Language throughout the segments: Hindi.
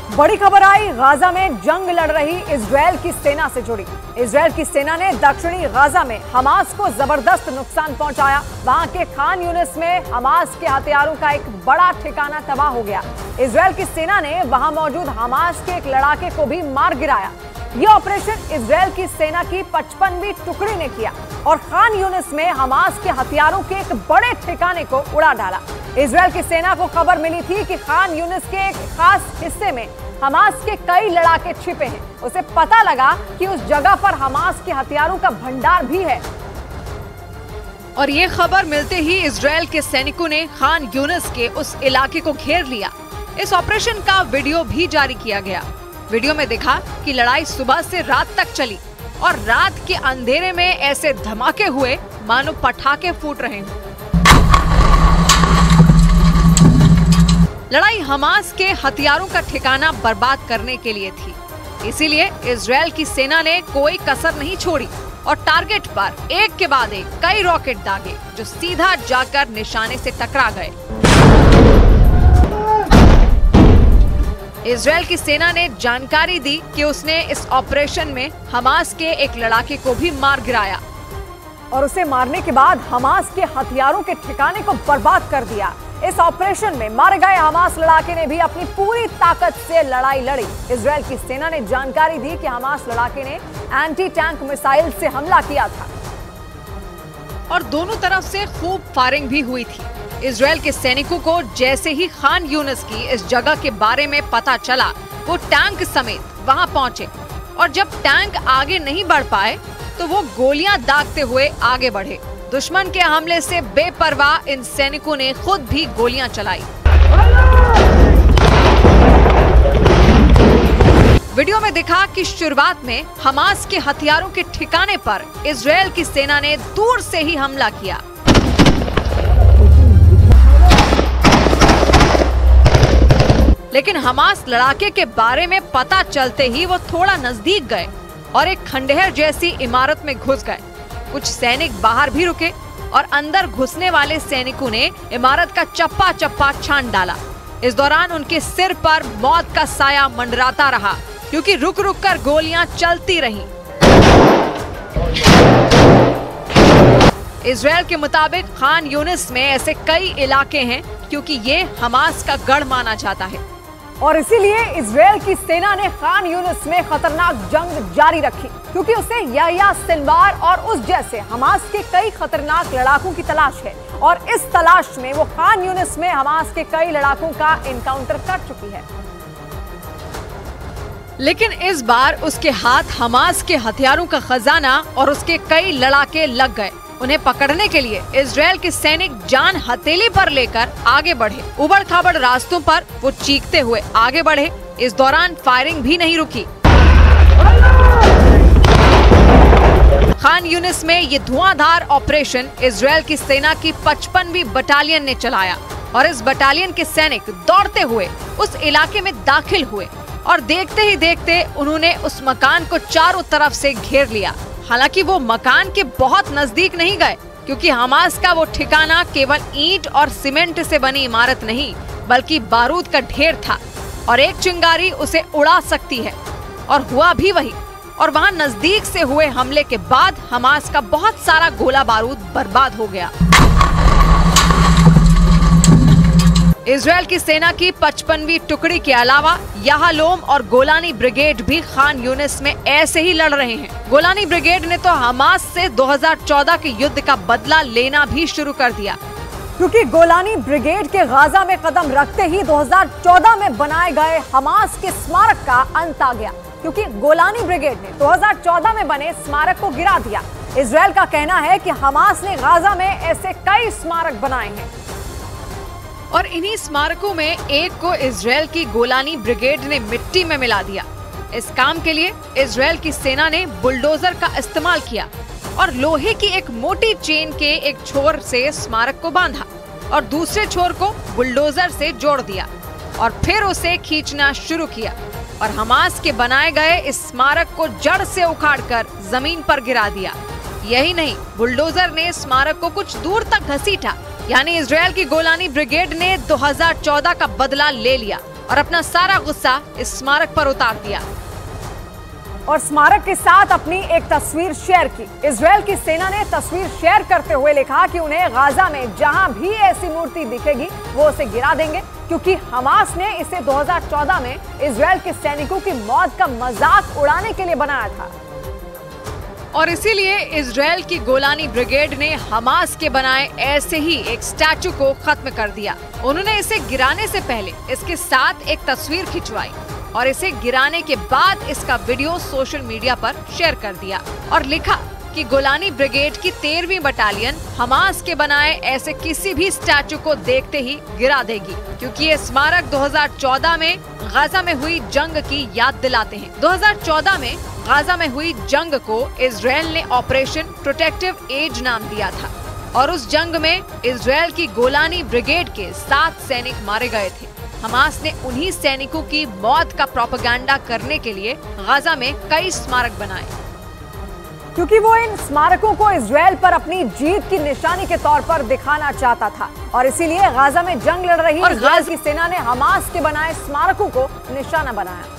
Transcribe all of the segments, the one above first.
बड़ी खबर आई गाजा में जंग लड़ रही इजरायल की सेना से जुड़ी। इजरायल की सेना ने दक्षिणी गाजा में हमास को जबरदस्त नुकसान पहुंचाया। वहां के खान यूनिस में हमास के हथियारों का एक बड़ा ठिकाना तबाह हो गया। इजरायल की सेना ने वहां मौजूद हमास के एक लड़ाके को भी मार गिराया। यह ऑपरेशन इजरायल की सेना की 55वीं टुकड़ी ने किया और खान यूनिस में हमास के हथियारों के एक बड़े ठिकाने को उड़ा डाला। इजरायल की सेना को खबर मिली थी कि खान यूनिस के एक खास हिस्से में हमास के कई लड़ाके छिपे हैं। उसे पता लगा कि उस जगह पर हमास के हथियारों का भंडार भी है और ये खबर मिलते ही इजरायल के सैनिकों ने खान यूनिस के उस इलाके को घेर लिया। इस ऑपरेशन का वीडियो भी जारी किया गया। वीडियो में दिखा कि लड़ाई सुबह से रात तक चली और रात के अंधेरे में ऐसे धमाके हुए मानो पटाखे फूट रहे हों। लड़ाई हमास के हथियारों का ठिकाना बर्बाद करने के लिए थी, इसीलिए इजरायल की सेना ने कोई कसर नहीं छोड़ी और टारगेट पर एक के बाद एक कई रॉकेट दागे जो सीधा जाकर निशाने से टकरा गए। इजरायल की सेना ने जानकारी दी कि उसने इस ऑपरेशन में हमास के एक लड़ाके को भी मार गिराया और उसे मारने के बाद हमास के हथियारों के ठिकाने को बर्बाद कर दिया। इस ऑपरेशन में मारे गए हमास लड़ाके ने भी अपनी पूरी ताकत से लड़ाई लड़ी। इजरायल की सेना ने जानकारी दी कि हमास लड़ाके ने एंटी टैंक मिसाइल से हमला किया था और दोनों तरफ से खूब फायरिंग भी हुई थी। इजरायल के सैनिकों को जैसे ही खान यूनिस की इस जगह के बारे में पता चला, वो टैंक समेत वहां पहुंचे और जब टैंक आगे नहीं बढ़ पाए तो वो गोलियां दागते हुए आगे बढ़े। दुश्मन के हमले से बेपरवाह इन सैनिकों ने खुद भी गोलियां चलाई। वीडियो में दिखा कि शुरुआत में हमास के हथियारों के ठिकाने पर इजरायल की सेना ने दूर से ही हमला किया। लेकिन हमास लड़ाके के बारे में पता चलते ही वो थोड़ा नजदीक गए और एक खंडहर जैसी इमारत में घुस गए। कुछ सैनिक बाहर भी रुके और अंदर घुसने वाले सैनिकों ने इमारत का चप्पा चप्पा छान डाला। इस दौरान उनके सिर पर मौत का साया मंडराता रहा क्योंकि रुक रुक कर गोलियां चलती रहीं। इजरायल के मुताबिक खान यूनिस में ऐसे कई इलाके हैं क्योंकि ये हमास का गढ़ माना जाता है और इसीलिए इजरायल की सेना ने खान यूनिस में खतरनाक जंग जारी रखी क्योंकि उसे याह्या सिनवार और उस जैसे हमास के कई खतरनाक लड़ाकों की तलाश है और इस तलाश में वो खान यूनिस में हमास के कई लड़ाकों का एनकाउंटर कर चुकी है। लेकिन इस बार उसके हाथ हमास के हथियारों का खजाना और उसके कई लड़ाके लग गए। उन्हें पकड़ने के लिए इजरायल के सैनिक जान हथेली पर लेकर आगे बढ़े। उबड़ खाबड़ रास्तों पर वो चीखते हुए आगे बढ़े। इस दौरान फायरिंग भी नहीं रुकी। खान यूनिस में ये धुआंधार ऑपरेशन इजरायल की सेना की 55वीं बटालियन ने चलाया और इस बटालियन के सैनिक दौड़ते हुए उस इलाके में दाखिल हुए और देखते ही देखते उन्होंने उस मकान को चारों तरफ से घेर लिया। हालांकि वो मकान के बहुत नजदीक नहीं गए क्योंकि हमास का वो ठिकाना केवल ईंट और सीमेंट से बनी इमारत नहीं बल्कि बारूद का ढेर था और एक चिंगारी उसे उड़ा सकती है और हुआ भी वही। और वहां नजदीक से हुए हमले के बाद हमास का बहुत सारा गोला बारूद बर्बाद हो गया। इजरायल की सेना की 55वीं टुकड़ी के अलावा याहलोम और गोलानी ब्रिगेड भी खान यूनिस में ऐसे ही लड़ रहे हैं। गोलानी ब्रिगेड ने तो हमास से 2014 के युद्ध का बदला लेना भी शुरू कर दिया क्योंकि गोलानी ब्रिगेड के गाजा में कदम रखते ही 2014 में बनाए गए हमास के स्मारक का अंत आ गया क्योंकि गोलानी ब्रिगेड ने 2014 में बने स्मारक को गिरा दिया। इजरायल का कहना है कि हमास ने गाजा में ऐसे कई स्मारक बनाए हैं और इन्हीं स्मारकों में एक को इजरायल की गोलानी ब्रिगेड ने मिट्टी में मिला दिया। इस काम के लिए इजरायल की सेना ने बुलडोजर का इस्तेमाल किया और लोहे की एक मोटी चेन के एक छोर से स्मारक को बांधा और दूसरे छोर को बुलडोजर से जोड़ दिया और फिर उसे खींचना शुरू किया और हमास के बनाए गए इस स्मारक को जड़ से उखाड़कर जमीन पर गिरा दिया। यही नहीं, बुलडोजर ने स्मारक को कुछ दूर तक घसीटा। यानी इजरायल की गोलानी ब्रिगेड ने 2014 का बदला ले लिया और अपना सारा गुस्सा इस स्मारक पर उतार दिया और स्मारक के साथ अपनी एक तस्वीर शेयर की। इजरायल की सेना ने तस्वीर शेयर करते हुए लिखा कि उन्हें गाजा में जहां भी ऐसी मूर्ति दिखेगी वो उसे गिरा देंगे, क्योंकि हमास ने इसे 2014 में इजरायल के सैनिकों की मौत का मजाक उड़ाने के लिए बनाया था। और इसीलिए इजरायल की गोलानी ब्रिगेड ने हमास के बनाए ऐसे ही एक स्टैचू को खत्म कर दिया। उन्होंने इसे गिराने से पहले इसके साथ एक तस्वीर खिंचवाई और इसे गिराने के बाद इसका वीडियो सोशल मीडिया पर शेयर कर दिया और लिखा कि गोलानी ब्रिगेड की 13वीं बटालियन हमास के बनाए ऐसे किसी भी स्टैचू को देखते ही गिरा देगी, क्योंकि ये स्मारक 2014 में गाजा में हुई जंग की याद दिलाते हैं। 2014 में गाजा में हुई जंग को इजरायल ने ऑपरेशन प्रोटेक्टिव एज नाम दिया था और उस जंग में इजरायल की गोलानी ब्रिगेड के 7 सैनिक मारे गए थे। हमास ने उन्हीं सैनिकों की मौत का प्रोपेगेंडा करने के लिए गाजा में कई स्मारक बनाए, क्योंकि वो इन स्मारकों को इजरायल पर अपनी जीत की निशानी के तौर पर दिखाना चाहता था और इसीलिए गाजा में जंग लड़ रही इजरायल की सेना ने हमास के बनाए स्मारकों को निशाना बनाया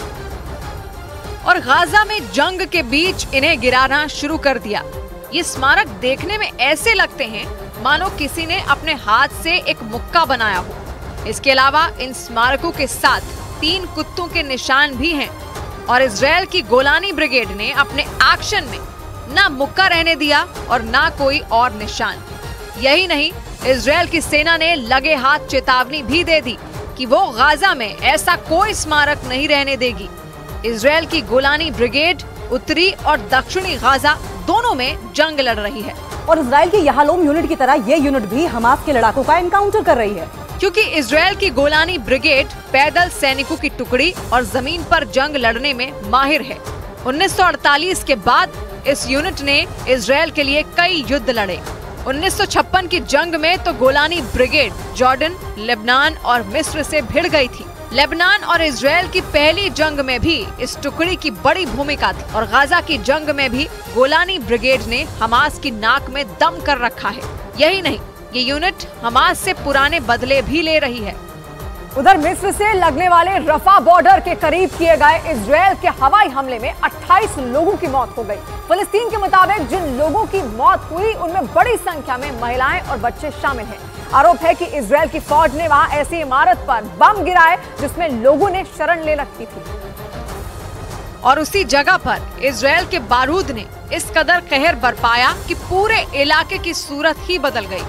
और गाजा में जंग के बीच इन्हें गिराना शुरू कर दिया। ये स्मारक देखने में ऐसे लगते हैं मानो किसी ने अपने हाथ से एक मुक्का बनाया हो। इसके अलावा इन स्मारकों के साथ 3 कुत्तों के निशान भी हैं और इजरायल की गोलानी ब्रिगेड ने अपने एक्शन में ना मुक्का रहने दिया और ना कोई और निशान। यही नहीं, इजरायल की सेना ने लगे हाथ चेतावनी भी दे दी कि वो गाजा में ऐसा कोई स्मारक नहीं रहने देगी। इजरायल की गोलानी ब्रिगेड उत्तरी और दक्षिणी गाजा दोनों में जंग लड़ रही है और इजरायल की याहलोम यूनिट की तरह ये यूनिट भी हमास के लड़ाकों का एनकाउंटर कर रही है, क्योंकि इजरायल की गोलानी ब्रिगेड पैदल सैनिकों की टुकड़ी और जमीन पर जंग लड़ने में माहिर है। 1948 के बाद इस यूनिट ने इजरायल के लिए कई युद्ध लड़े। 1956 की जंग में तो गोलानी ब्रिगेड जॉर्डन, लेबनान और मिस्र से भिड़ गई थी। लेबनान और इजरायल की पहली जंग में भी इस टुकड़ी की बड़ी भूमिका थी और गाजा की जंग में भी गोलानी ब्रिगेड ने हमास की नाक में दम कर रखा है। यही नहीं, ये यूनिट हमास से पुराने बदले भी ले रही है। उधर मिस्र से लगने वाले रफा बॉर्डर के करीब किए गए इजरायल के हवाई हमले में 28 लोगों की मौत हो गई। फिलिस्तीन के मुताबिक जिन लोगों की मौत हुई उनमें बड़ी संख्या में महिलाएं और बच्चे शामिल हैं। आरोप है कि इजरायल की फौज ने वहां ऐसी इमारत पर बम गिराए जिसमें लोगों ने शरण ले रखी थी और उसी जगह पर इजरायल के बारूद ने इस कदर कहर बरपाया कि पूरे इलाके की सूरत ही बदल गई।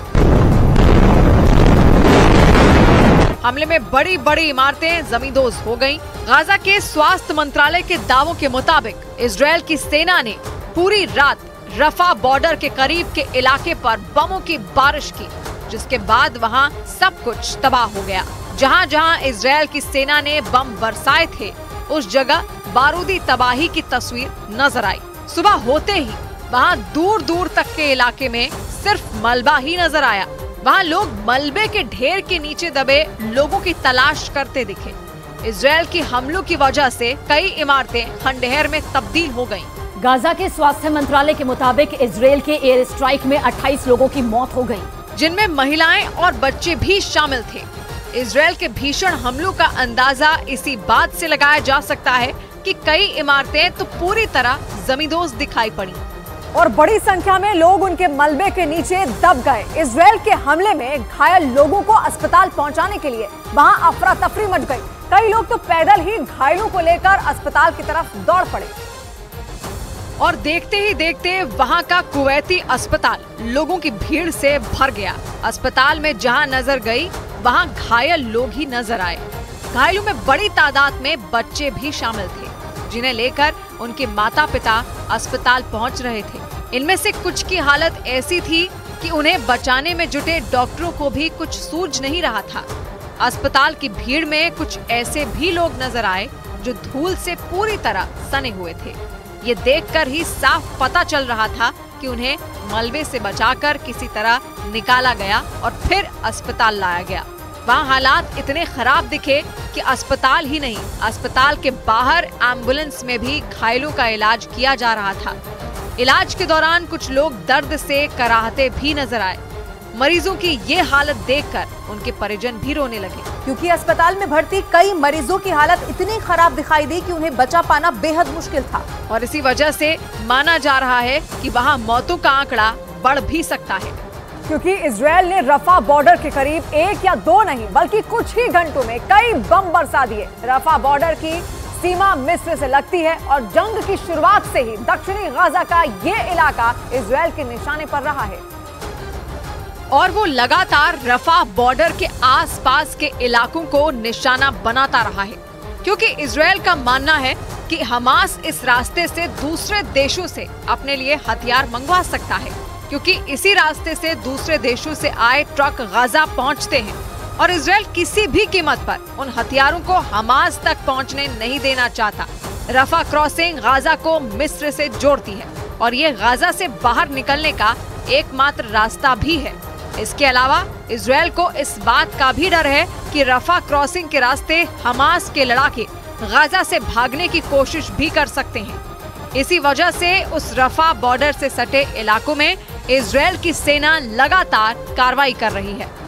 हमले में बड़ी बड़ी इमारतें जमींदोज हो गईं। गाजा के स्वास्थ्य मंत्रालय के दावों के मुताबिक इजरायल की सेना ने पूरी रात रफा बॉर्डर के करीब के इलाके पर बमों की बारिश की, जिसके बाद वहां सब कुछ तबाह हो गया। जहां जहां इजरायल की सेना ने बम बरसाए थे उस जगह बारूदी तबाही की तस्वीर नजर आई। सुबह होते ही वहां दूर दूर तक के इलाके में सिर्फ मलबा ही नजर आया। वहां लोग मलबे के ढेर के नीचे दबे लोगों की तलाश करते दिखे। इजरायल की हमलों की वजह से कई इमारतें खंडहर में तब्दील हो गईं। गाजा के स्वास्थ्य मंत्रालय के मुताबिक इजरायल के एयर स्ट्राइक में 28 लोगों की मौत हो गई, जिनमें महिलाएं और बच्चे भी शामिल थे। इजरायल के भीषण हमलों का अंदाजा इसी बात से लगाया जा सकता है कि कई इमारतें तो पूरी तरह जमींदोज दिखाई पड़ी और बड़ी संख्या में लोग उनके मलबे के नीचे दब गए। इजरायल के हमले में घायल लोगों को अस्पताल पहुंचाने के लिए वहां अफरा तफरी मच गई। कई लोग तो पैदल ही घायलों को लेकर अस्पताल की तरफ दौड़ पड़े और देखते ही देखते वहां का कुवैती अस्पताल लोगों की भीड़ से भर गया। अस्पताल में जहां नजर गई वहां घायल लोग ही नजर आए। घायलों में बड़ी तादाद में बच्चे भी शामिल थे, जिन्हें लेकर उनके माता पिता अस्पताल पहुंच रहे थे। इनमें से कुछ की हालत ऐसी थी कि उन्हें बचाने में जुटे डॉक्टरों को भी कुछ सूझ नहीं रहा था। अस्पताल की भीड़ में कुछ ऐसे भी लोग नजर आए जो धूल से पूरी तरह सने हुए थे। ये देखकर ही साफ पता चल रहा था कि उन्हें मलबे से बचाकर किसी तरह निकाला गया और फिर अस्पताल लाया गया। वहाँ हालात इतने खराब दिखे कि अस्पताल ही नहीं, अस्पताल के बाहर एम्बुलेंस में भी घायलों का इलाज किया जा रहा था। इलाज के दौरान कुछ लोग दर्द से कराहते भी नजर आए। मरीजों की ये हालत देखकर उनके परिजन भी रोने लगे, क्योंकि अस्पताल में भर्ती कई मरीजों की हालत इतनी खराब दिखाई दी कि उन्हें बचा पाना बेहद मुश्किल था। और इसी वजह से माना जा रहा है कि वहाँ मौतों का आंकड़ा बढ़ भी सकता है, क्योंकि इजरायल ने रफा बॉर्डर के करीब 1 या 2 नहीं बल्कि कुछ ही घंटों में कई बम बरसा दिए। रफा बॉर्डर की सीमा मिस्र से लगती है और जंग की शुरुआत से ही दक्षिणी गाजा का ये इलाका इजरायल के निशाने पर रहा है और वो लगातार रफा बॉर्डर के आसपास के इलाकों को निशाना बनाता रहा है, क्योंकि इजरायल का मानना है कि हमास इस रास्ते से दूसरे देशों से अपने लिए हथियार मंगवा सकता है, क्योंकि इसी रास्ते से दूसरे देशों से आए ट्रक गाजा पहुंचते हैं और इजरायल किसी भी कीमत पर उन हथियारों को हमास तक पहुंचने नहीं देना चाहता। रफा क्रॉसिंग गाजा को मिस्र से जोड़ती है और ये गाजा से बाहर निकलने का एकमात्र रास्ता भी है। इसके अलावा इजरायल को इस बात का भी डर है कि रफा क्रॉसिंग के रास्ते हमास के लड़ाके गाजा से भागने की कोशिश भी कर सकते हैं। इसी वजह से उस रफा बॉर्डर से सटे इलाकों में इजरायल की सेना लगातार कार्रवाई कर रही है।